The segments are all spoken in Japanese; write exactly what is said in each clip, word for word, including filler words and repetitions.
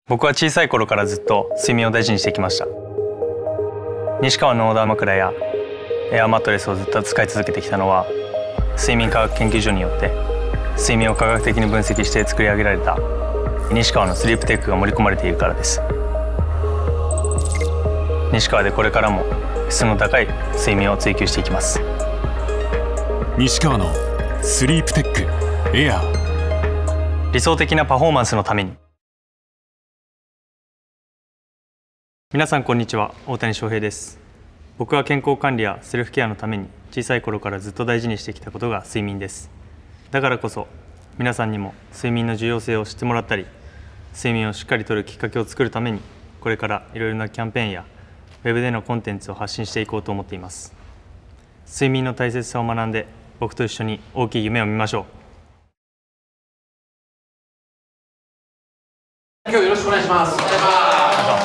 僕は小さい頃からずっと睡眠を大事にしてきました。西川のオーダー枕やエアマットレスをずっと使い続けてきたのは、睡眠科学研究所によって睡眠を科学的に分析して作り上げられた西川のスリープテックが盛り込まれているからです。西川でこれからも質の高い睡眠を追求していきます。 西川のスリープテックエアー、 理想的なパフォーマンスのために。皆さんこんにちは、大谷翔平です。僕は健康管理やセルフケアのために小さい頃からずっと大事にしてきたことが睡眠です。だからこそ皆さんにも睡眠の重要性を知ってもらったり、睡眠をしっかりとるきっかけを作るために、これからいろいろなキャンペーンやウェブでのコンテンツを発信していこうと思っています。睡眠の大切さを学んで、僕と一緒に大きい夢を見ましょう。 今日よろしくお願いします。お願いします。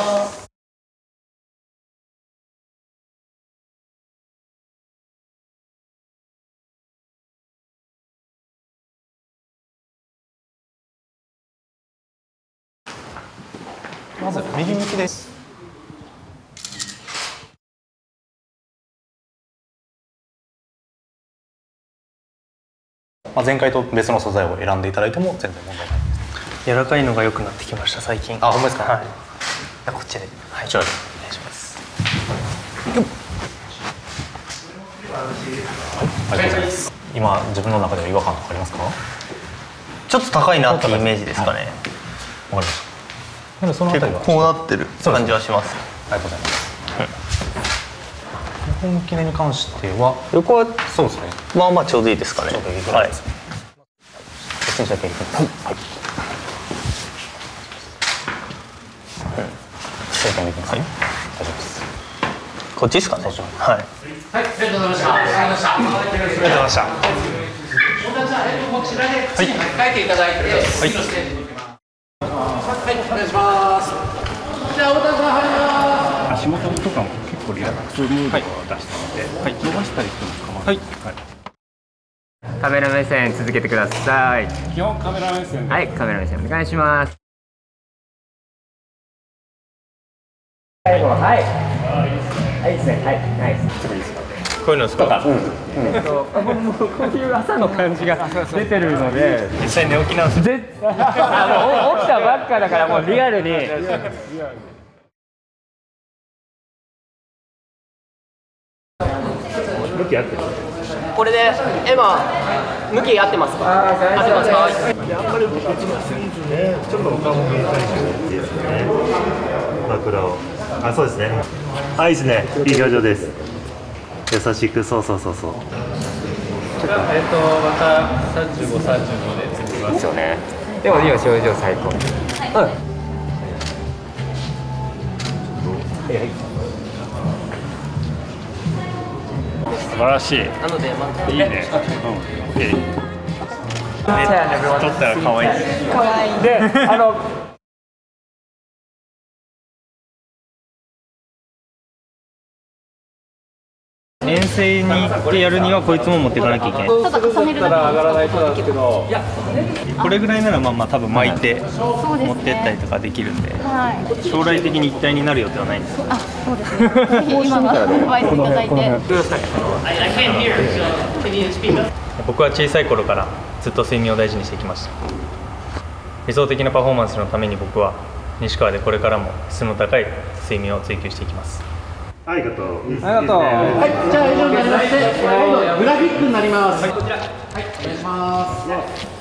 まず右向きです。まあ、前回と別の素材を選んでいただいても全然問題ないです。 柔らかいのが良くなってきました最近。 あ、ほんまですか。 はい。じゃこっちで、はい、 こちらでお願いします。 ありがとうございます。今自分の中では違和感とかありますか？ ちょっと高いなっていうイメージですかね。 わ、はい、かりました。なのでそのあたりはこうなってる感じはします。 ありがとうございます。横向き寝に関しては横はそうですね。 まあまあちょうどいいですかね。 ちょうどいいぐらいです。はい。こっちにだけいきます。はい。正解できます。はい。大丈夫です。 こっちですかね。はい。 はい、ありがとうございました。ありがとうございました。ありがとうございました。大谷さん、えっとこちらで次に書いていただいて、次のステージに行きます。はい、お願いします。じゃあ大谷さん入ります。 足元とかも結構リラックスムードを出したので、はい、伸ばしたりしても構わない。はい。 カメラ目線続けてください。 基本カメラ目線で。 はい、カメラ目線お願いします。最後はい。はいですね。はい、ナイス。 こういうのですか。 うん。えっと、もうこういう朝の感じが出てるので、 実際寝起きなんです。 絶対あの起きたばっかだからもうリアルに。 向き合ってる。 これで今向き合ってますか？合ってますか？ あんまり僕ちもせんずね、ちょっとお顔も見えたりしてですね。枕を。あ、そうですね。あ、いいですね。いい表情です。優しく、そうそうそうそう。 えっとまたさんじゅうご、さんじゅうごで続きますよね。 でも今症状最高。うん。 素晴らしい。 なのでまたいいね。うん。いい。 撮ったら可愛い。 可愛い。で、あの。 遠征に行ってやるにはこいつも持っていかなきゃいけない。 ただ重ねるだけ上がらないとなんですけど。 これぐらいならまあまあ多分巻いて持ってったりとかできるんで、将来的に一体になる予定はないんです。 あ、そうですね。ぜひ今のアドバイスいただいて。 僕は小さい頃からずっと睡眠を大事にしてきました。理想的なパフォーマンスのために僕は西川でこれからも質の高い睡眠を追求していきます。 ありがとう。 ありがとう。 はい、じゃあ以上になりまして、今度グラフィックになります。はい、こちら。はい、お願いします。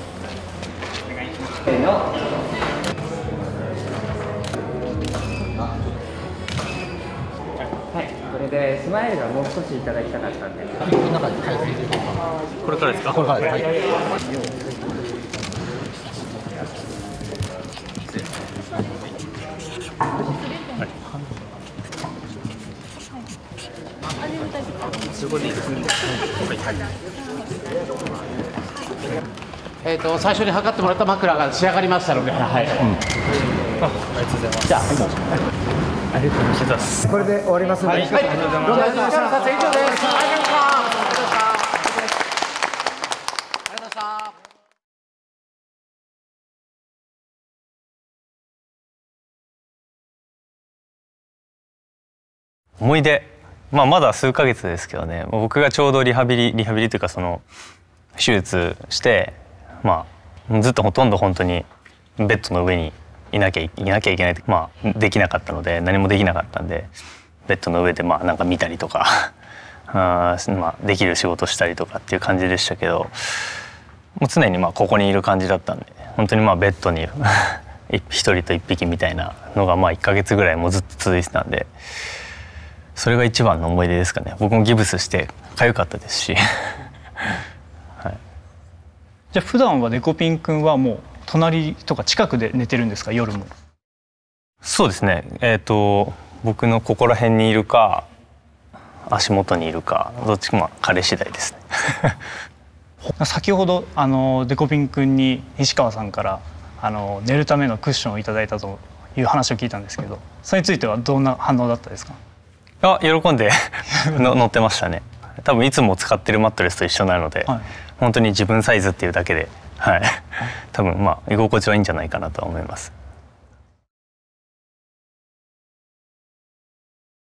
せーの。はい、これでスマイルがもう少しいただきたかったんで。 これからですか。 これからです。はい。 えっと最初に測ってもらった枕が仕上がりましたので、はい。 ありがとうございます。じゃあ、ありがとうございます。 これで終わりますので。 はい、どうもありがとうございました。以上です。 思い出、まあ、まだ数ヶ月ですけどね、僕がちょうどリハビリリハビリというかその手術して、まあ、ずっとほとんど本当にベッドの上にいなきゃいなきゃいけない、まあ、できなかったので何もできなかったんでベッドの上でまあなんか見たりとかあ、まあ、できる仕事したりとかっていう感じでしたけど、もう常にまあここにいる感じだったんで、本当にまあベッドに一人と一匹みたいなのがまあいっかげつぐらいもうずっと続いてたんで、それが一番の思い出ですかね。僕もギブスして痒かったですし、はい、 じゃあ普段はデコピン君はもう隣とか近くで寝てるんですか、夜も？ そうですね、えーと僕のここら辺にいるか足元にいるか、どっちかまあ彼次第ですね。 先ほどあのデコピン君に西川さんからあの寝るためのクッションをいただいたという話を聞いたんですけど、それについてはどんな反応だったですか？ あ、喜んでの乗ってましたね。多分いつも使ってるマットレスと一緒なので、はい、本当に自分サイズっていうだけで、はい、多分まあ居心地はいいんじゃないかなとは思います。